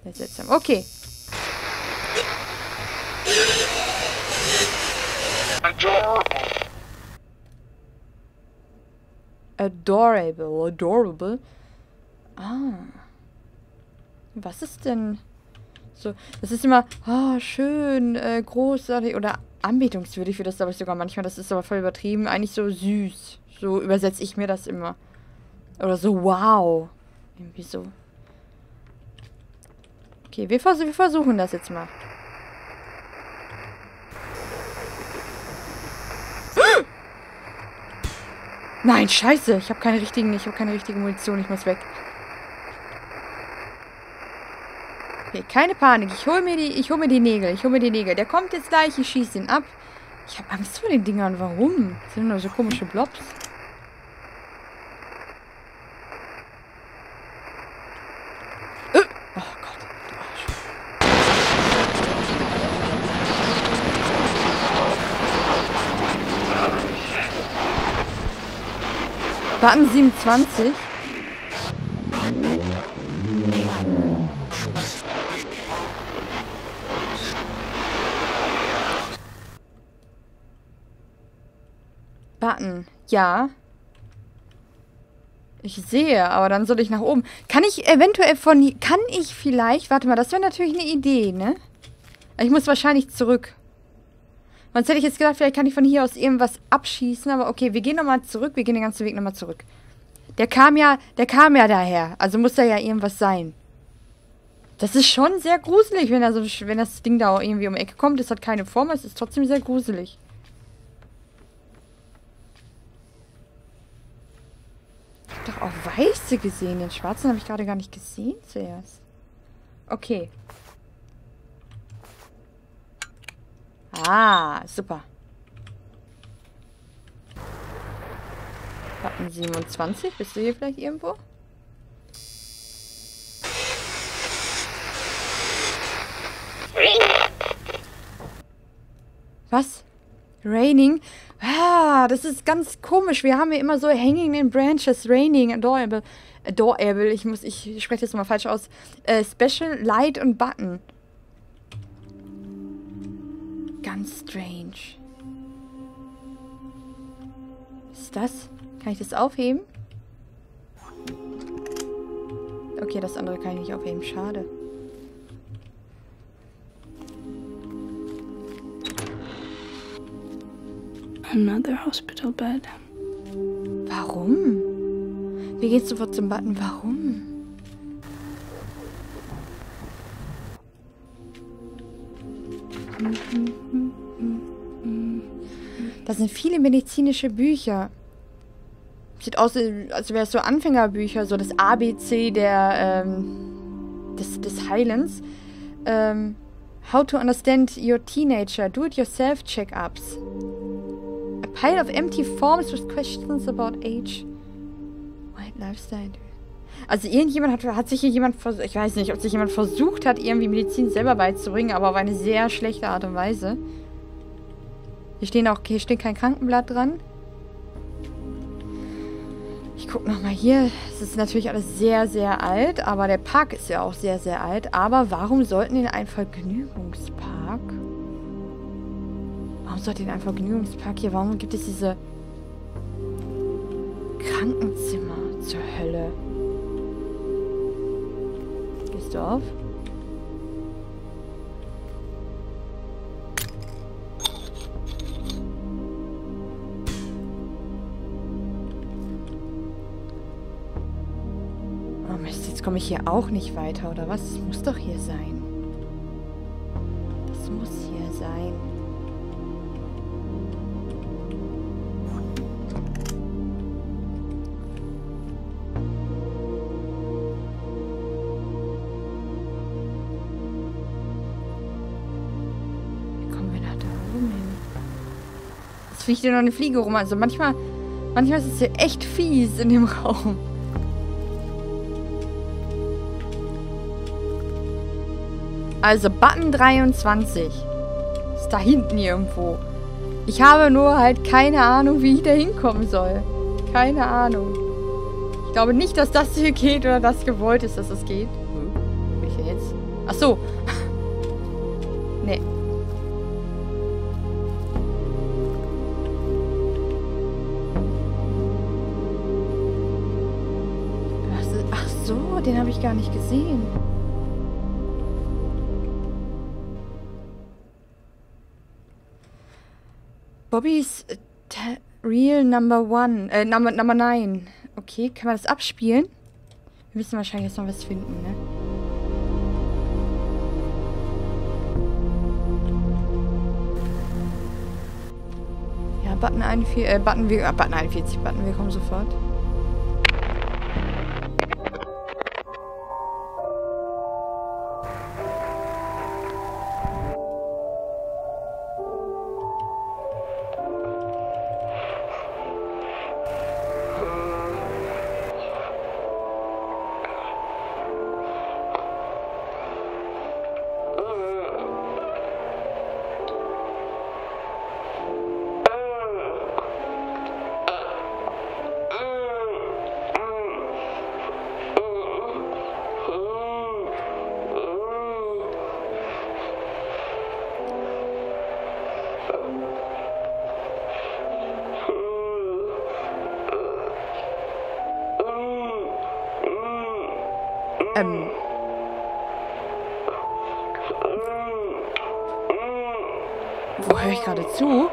Sehr seltsam. Okay. Adorable. Adorable. Ah. Was ist denn so? Das ist immer, schön, großartig oder anbetungswürdig wird das, glaube ich, sogar manchmal. Das ist aber voll übertrieben. Eigentlich so süß. So übersetze ich mir das immer. Oder so, wow. Irgendwie so. Okay, wir versuchen das jetzt mal. Nein, scheiße. Ich habe keine richtige Munition. Ich muss weg. Okay, keine Panik. Ich hol mir die Nägel. Der kommt jetzt gleich. Ich schieße ihn ab. Ich habe Angst vor den Dingern. Warum? Das sind nur so komische Blobs. Oh Gott. Du Arsch. Button 27. Button. Ja. Ich sehe, aber dann soll ich nach oben. Kann ich eventuell von hier... Kann ich vielleicht... Warte mal, das wäre natürlich eine Idee, ne? Ich muss wahrscheinlich zurück. Sonst hätte ich jetzt gedacht, vielleicht kann ich von hier aus irgendwas abschießen. Aber okay, wir gehen nochmal zurück. Wir gehen den ganzen Weg nochmal zurück. Der kam ja daher. Also muss da ja irgendwas sein. Das ist schon sehr gruselig, wenn das Ding da irgendwie um die Ecke kommt. Es hat keine Form, es ist trotzdem sehr gruselig. Ich habe doch auch weiße gesehen. Den schwarzen habe ich gerade gar nicht gesehen zuerst. Okay. Ah, super. Button 27. Bist du hier vielleicht irgendwo? Was? Raining? Ah, das ist ganz komisch. Wir haben hier immer so Hanging in Branches, Raining, Adorable. Adorable, ich spreche das mal falsch aus. Special, Light und Button. Ganz strange. Was ist das? Kann ich das aufheben? Okay, das andere kann ich nicht aufheben. Schade. Another hospital bed. Warum? Wir gehen sofort zum Button. Warum? Das sind viele medizinische Bücher. Sieht aus, als wäre es so Anfängerbücher, so das ABC des Heilens. How to understand your teenager. Do-it-yourself check-ups. A pile of empty forms with questions about age. White lifestyle. Also hat sich hier jemand versucht, ich weiß nicht, ob sich jemand versucht hat, irgendwie Medizin selber beizubringen, aber auf eine sehr schlechte Art und Weise. Hier steht kein Krankenblatt dran. Ich gucke nochmal hier. Es ist natürlich alles sehr, sehr alt, aber der Park ist ja auch sehr, sehr alt. Aber warum sollten in einen Vergnügungspark? Warum sollte in einen Vergnügungspark hier? Warum gibt es diese Krankenzimmer zur Hölle? Gehst du auf? Oh Mist, jetzt komme ich hier auch nicht weiter, oder was? Das muss doch hier sein. Das muss hier sein. Fliegt hier noch eine Fliege rum. Also manchmal ist es hier echt fies in dem Raum. Also Button 23. Ist da hinten irgendwo. Ich habe nur halt keine Ahnung, wie ich da hinkommen soll. Keine Ahnung. Ich glaube nicht, dass das hier geht oder das gewollt ist, dass es geht. Will ich hier denn jetzt? Ach so. Nee. Ach so, den habe ich gar nicht gesehen. Bobby's Real Number 9. Okay, kann man das abspielen? Wir müssen wahrscheinlich jetzt noch was finden, ne? Ja, Button 41, Button, wir kommen sofort. Wo höre ich gerade zu?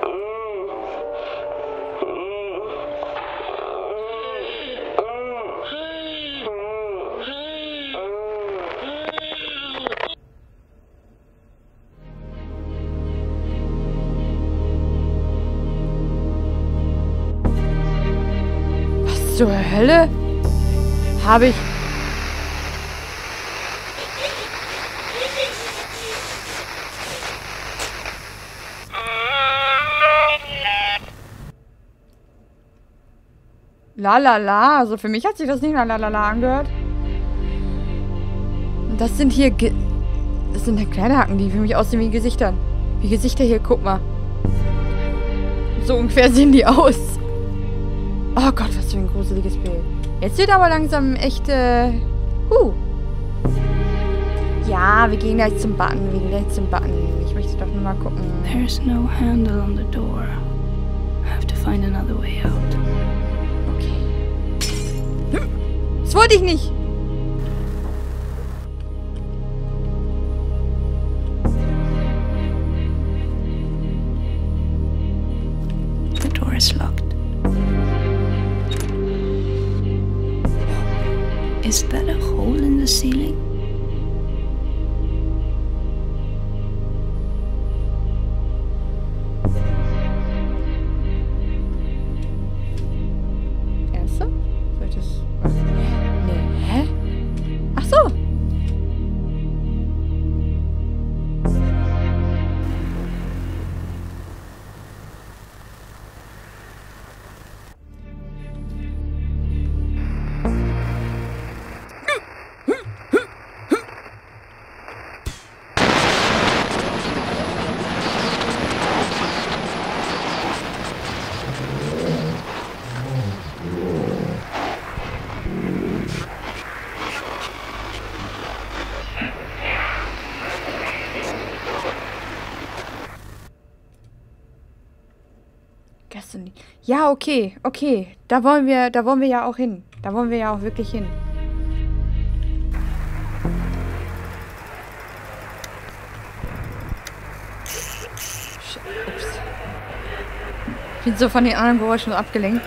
Was zur Hölle? Habe ich... La la la, also für mich hat sich das nicht nach la la la angehört. Das sind hier, das sind kleine Haken, die für mich aussehen wie Gesichtern. Wie Gesichter hier, guck mal. So ungefähr sehen die aus. Oh Gott, was für ein gruseliges Bild. Jetzt wird aber langsam echt, Ja, wir gehen gleich zum Button, Ich möchte doch nur mal gucken. There's no handle on the door. I have to find another way out. Das wollte ich nicht. The door is locked. Is that a hole in the ceiling? Ja, okay. Da wollen wir ja auch hin. Da wollen wir ja auch wirklich hin. Ups. Ich bin so von den anderen Geräuschen abgelenkt.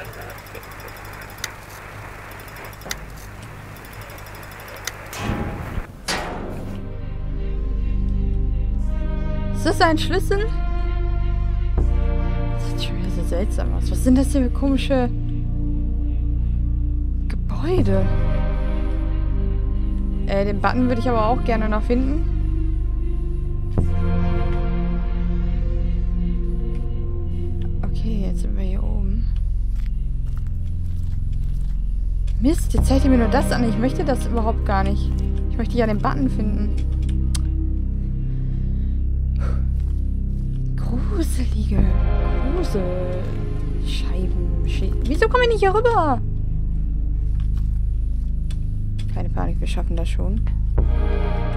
Ist das ein Schlüssel? Seltsam aus. Was sind das denn für komische Gebäude? Den Button würde ich aber auch gerne noch finden. Okay, jetzt sind wir hier oben. Mist, jetzt zeigt ihr mir nur das an. Ich möchte das überhaupt gar nicht. Ich möchte ja den Button finden. Gruselige Scheiben. Wieso komme ich nicht hier rüber? Keine Panik, wir schaffen das schon.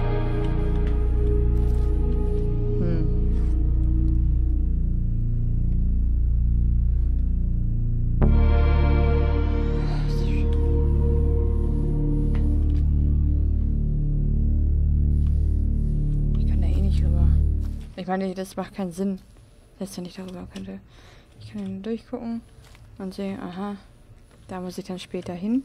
Ich meine, das macht keinen Sinn. Dass er nicht darüber könnte. Ich kann ihn durchgucken und sehen, aha, da muss ich dann später hin.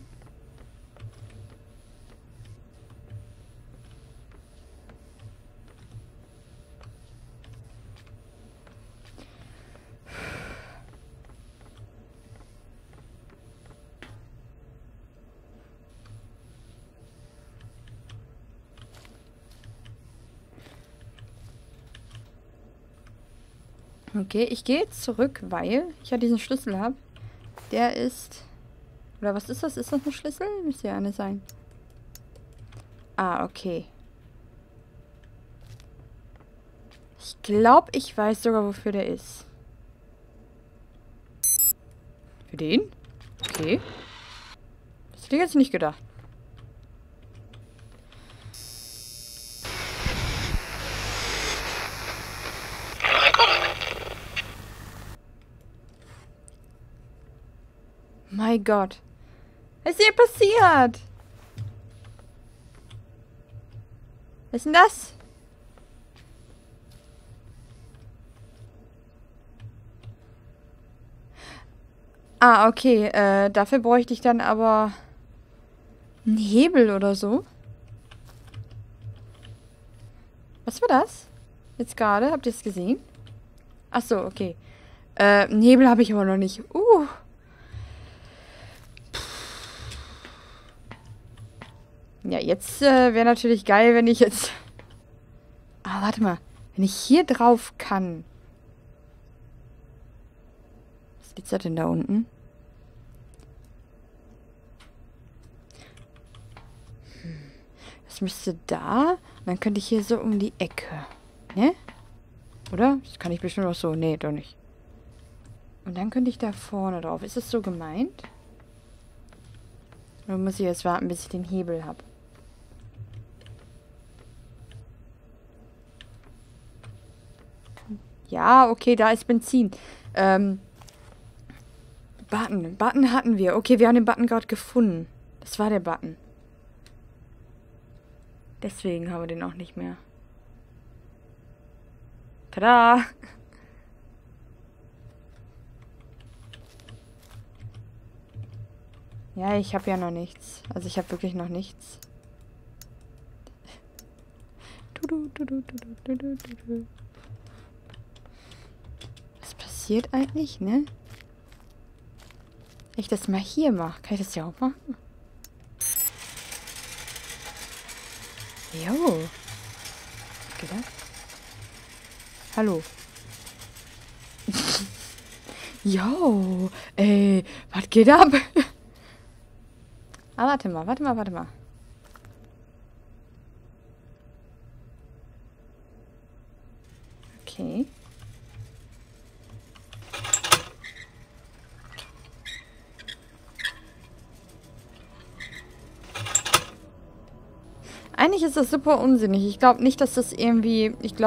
Okay, ich gehe jetzt zurück, weil ich ja diesen Schlüssel habe. Der ist... Oder was ist das? Ist das ein Schlüssel? Müsste ja eine sein. Ah, okay. Ich glaube, ich weiß sogar, wofür der ist. Für den? Okay. Das hätte ich jetzt nicht gedacht. Mein Gott. Was ist hier passiert? Was ist denn das? Ah, okay. Dafür bräuchte ich dann aber einen Hebel oder so. Was war das? Jetzt gerade? Habt ihr es gesehen? Ach so, okay. Einen Hebel habe ich aber noch nicht. Ja, jetzt wäre natürlich geil, wenn ich jetzt... Ah, warte mal. Wenn ich hier drauf kann. Was gibt's da denn da unten? Das müsste da. Und dann könnte ich hier so um die Ecke. Ne? Oder? Das kann ich bestimmt auch so. Nee, doch nicht. Und dann könnte ich da vorne drauf. Ist das so gemeint? Oder muss ich jetzt warten, bis ich den Hebel habe? Ja, okay, da ist Benzin. Button hatten wir. Okay, wir haben den Button gerade gefunden. Das war der Button. Deswegen haben wir den auch nicht mehr. Tada! Ja, ich habe ja noch nichts. Also ich habe wirklich noch nichts. Was passiert eigentlich, ne? Wenn ich das mal hier mache, kann ich das ja auch machen? Jo. Geht das? Hallo. Jo. Was geht ab? Ah, warte mal. Okay. Eigentlich ist das super unsinnig. Ich glaube nicht, dass das irgendwie... Ich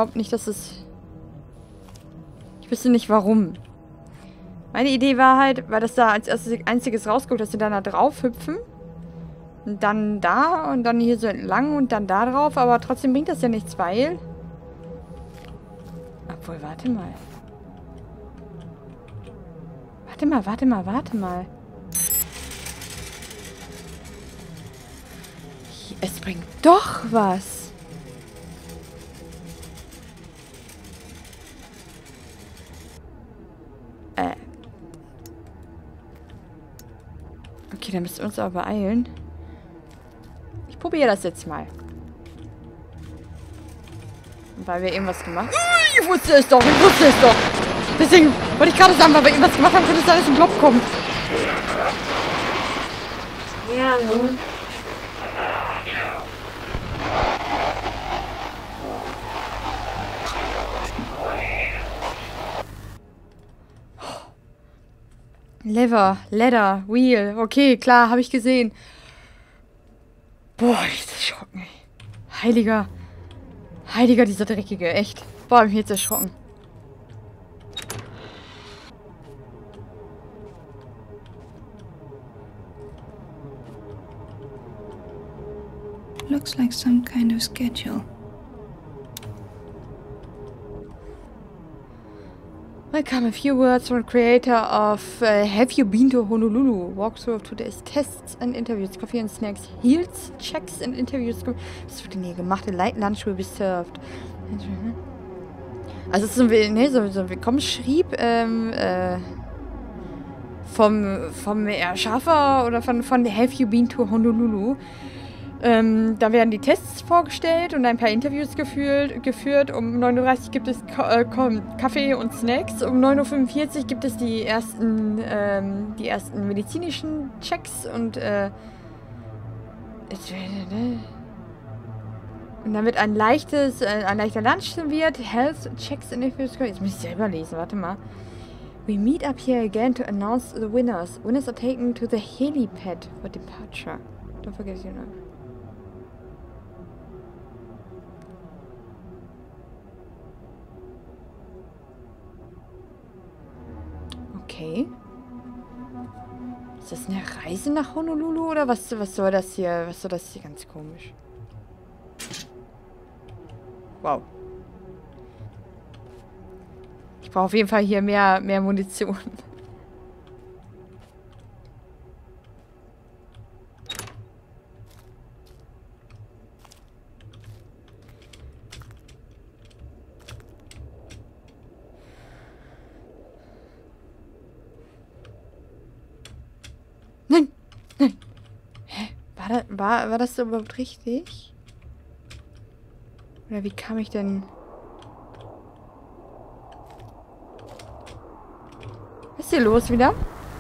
wüsste nicht, warum. Meine Idee war halt, weil das da als einziges rausguckt, dass sie dann da drauf hüpfen. Und dann da und dann hier so entlang und dann da drauf. Aber trotzdem bringt das ja nichts, weil... Obwohl, warte mal. Warte mal. Es bringt doch was. Okay, dann müssen wir uns aber beeilen. Ich probiere das jetzt mal. Weil wir irgendwas gemacht haben. Ich wusste es doch. Deswegen wollte ich gerade sagen, weil wir irgendwas gemacht haben, könnte es alles im Blob kommen. Ja, nun. Lever, Ladder, Wheel. Okay, klar, habe ich gesehen. Boah, ich bin erschrocken, ey. Heiliger, dieser Dreckige, echt. Boah, hab ich mich jetzt erschrocken. Looks like some kind of schedule. Welcome. A few words from the creator of Have You Been to Honolulu? Walkthrough of today's tests and interviews. Coffee and snacks. Heels, checks and interviews. Was wird denn hier gemacht? A light lunch will be served. Also es ist so ein Willkommensschrieb vom Erschaffer oder von Have You Been to Honolulu. Da werden die Tests vorgestellt und ein paar Interviews geführt. Um 9:30 Uhr gibt es Kaffee und Snacks. Um 9:45 Uhr gibt es die ersten medizinischen Checks und dann wird ein leichter Lunch serviert. Health Checks and Interviews. Jetzt muss ich selber lesen, warte mal. We meet up here again to announce the winners. Winners are taken to the helipad for departure. Don't forget your name. Okay. Ist das eine Reise nach Honolulu oder was soll das hier? Was soll das hier? Ganz komisch. Wow. Ich brauche auf jeden Fall hier mehr Munition. Nein! Nein! Hä? War das überhaupt richtig? Oder wie kam ich denn... Was ist hier los wieder?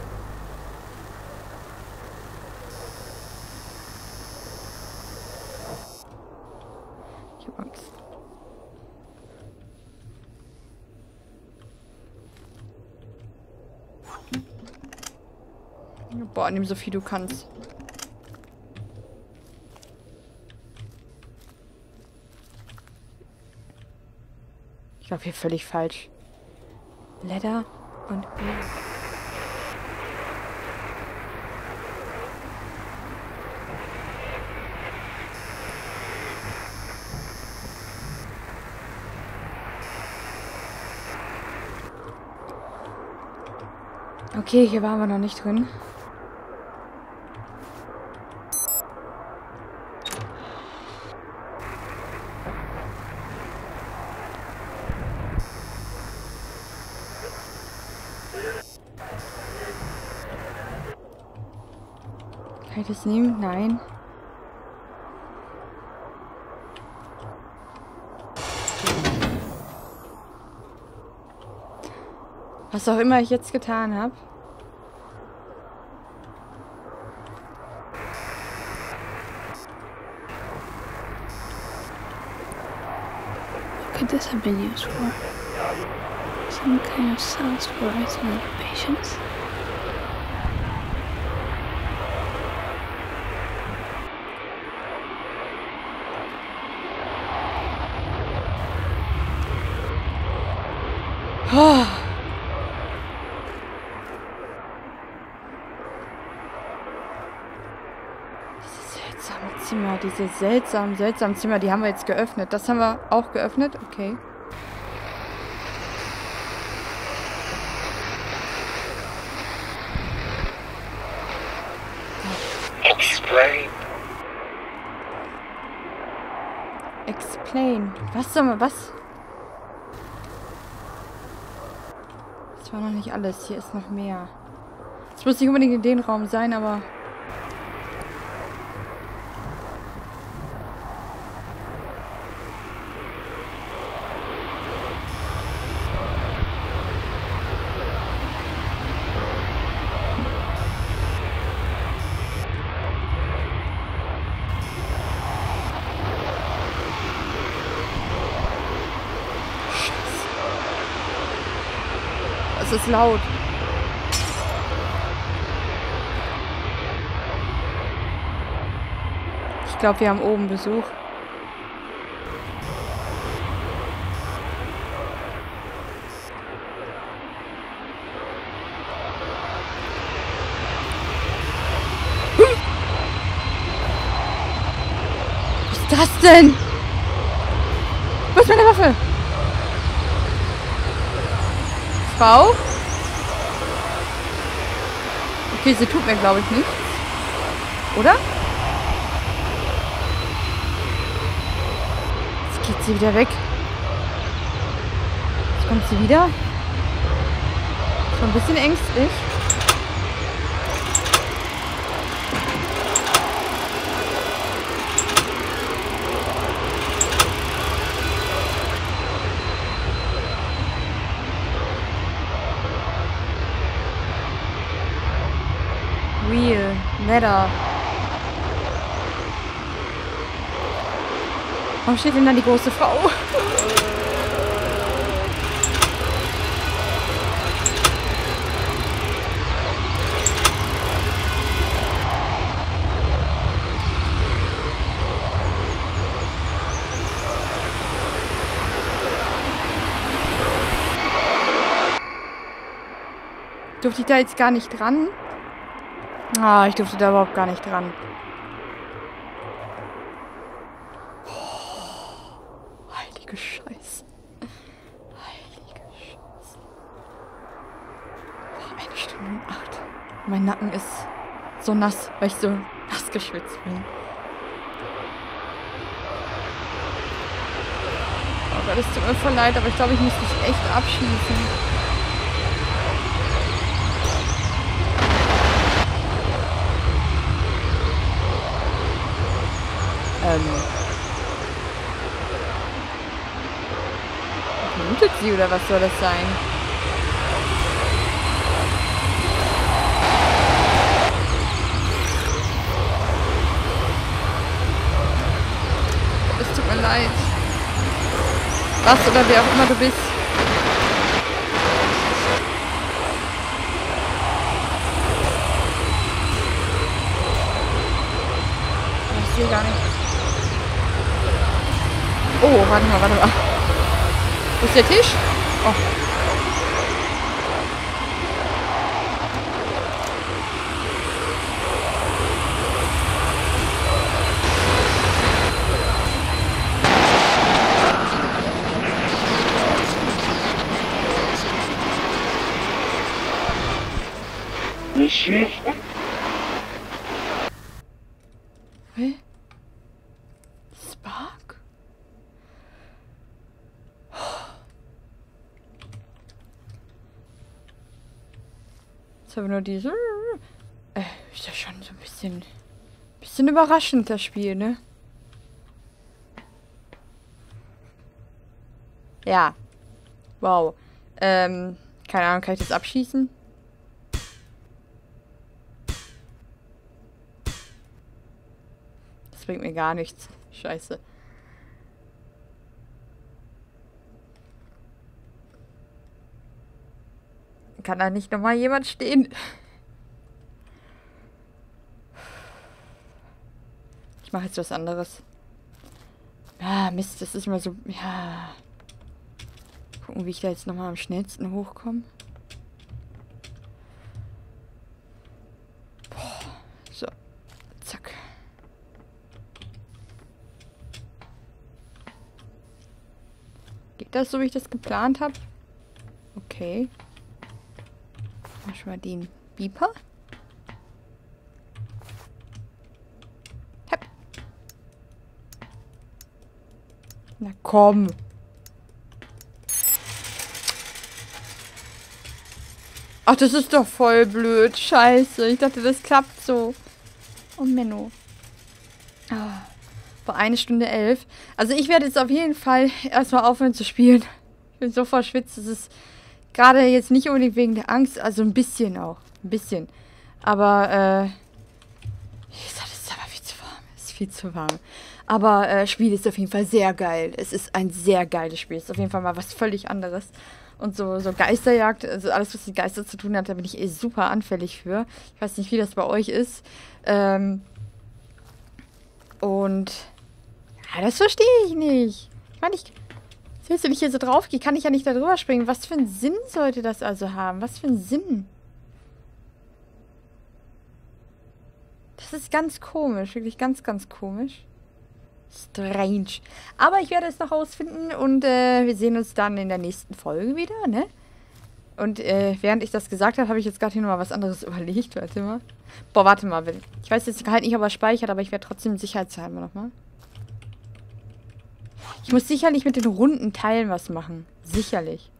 Ich hab Angst. Boah, nimm so viel du kannst. Ich glaube hier völlig falsch. Leder und Öl. Okay, hier waren wir noch nicht drin. Kann ich das nehmen? Nein. Was auch immer ich jetzt getan habe. What could this have been used for? Some kind of cells for isolated patients? Oh. Diese seltsamen Zimmer, die haben wir jetzt geöffnet. Das haben wir auch geöffnet? Okay. Explain. Was soll man, was? Das war noch nicht alles. Hier ist noch mehr. Es muss nicht unbedingt in den Raum sein, aber... Es ist laut. Ich glaube, wir haben oben Besuch. Was ist das denn? Wo ist meine Waffe? Frau. Okay, sie tut mir, glaube ich, nichts. Oder? Jetzt geht sie wieder weg. Jetzt kommt sie wieder. Schon ein bisschen ängstlich. Real. Letter. Warum steht denn da die große Frau? Durfte ich da jetzt gar nicht dran? Ah, ich durfte da überhaupt gar nicht dran. Oh, heilige Scheiße. Heilige Scheiße. Oh, 1 Stunde und 8. Mein Nacken ist so nass, weil ich so nass geschwitzt bin. Oh Gott, es tut mir voll leid, aber ich glaube, ich muss dich echt abschießen. Blutet sie oder was soll das sein? Es tut mir leid. Was oder wer auch immer du bist. Ich sehe gar nicht. Oh, warte mal. Wo ist der Tisch? Oh. Hä? Spark? Jetzt haben wir nur diese... ist ja schon so ein bisschen überraschend, das Spiel, ne? Ja. Wow. Keine Ahnung, kann ich das abschießen? Das bringt mir gar nichts. Scheiße. Kann da nicht nochmal jemand stehen? Ich mache jetzt was anderes. Ah, Mist, das ist immer so... Ja. Gucken, wie ich da jetzt nochmal am schnellsten hochkomme. Boah. So. Zack. Geht das so, wie ich das geplant habe? Okay. Mach schon mal den Beeper. Hepp. Na komm. Ach, das ist doch voll blöd. Scheiße. Ich dachte, das klappt so. Oh, Menno. Ah, vor 1 Stunde 11. Also ich werde jetzt auf jeden Fall erstmal aufhören zu spielen. Ich bin so verschwitzt. Es ist gerade jetzt nicht unbedingt wegen der Angst. Also ein bisschen auch. Ein bisschen. Aber, wie gesagt, es ist aber viel zu warm. Es ist viel zu warm. Aber Spiel ist auf jeden Fall sehr geil. Es ist ein sehr geiles Spiel. Es ist auf jeden Fall mal was völlig anderes. Und so Geisterjagd, also alles, was mit Geister zu tun hat, da bin ich super anfällig für. Ich weiß nicht, wie das bei euch ist. Und ja, das verstehe ich nicht. Ich meine, selbst wenn ich hier so drauf gehe, kann ich ja nicht da drüber springen. Was für einen Sinn sollte das also haben? Was für einen Sinn? Das ist ganz komisch. Wirklich ganz, ganz komisch. Strange. Aber ich werde es noch rausfinden und wir sehen uns dann in der nächsten Folge wieder, ne? Und während ich das gesagt habe, habe ich jetzt gerade hier nochmal was anderes überlegt. Warte mal. Boah, warte mal. Ich weiß jetzt halt nicht, ob er speichert, aber ich werde trotzdem sicherheitshalber nochmal. Ich muss sicherlich mit den runden Teilen was machen. Sicherlich.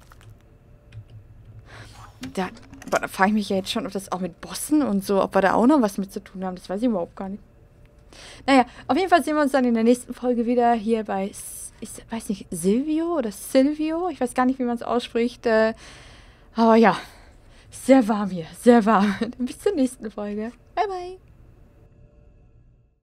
Da frage ich mich ja jetzt schon, ob das auch mit Bossen und so, ob wir da auch noch was mit zu tun haben. Das weiß ich überhaupt gar nicht. Naja, auf jeden Fall sehen wir uns dann in der nächsten Folge wieder hier bei, ich weiß nicht, Silvio oder Silvio? Ich weiß gar nicht, wie man es ausspricht. Aber ja, sehr warm hier, sehr warm. Bis zur nächsten Folge. Bye, bye.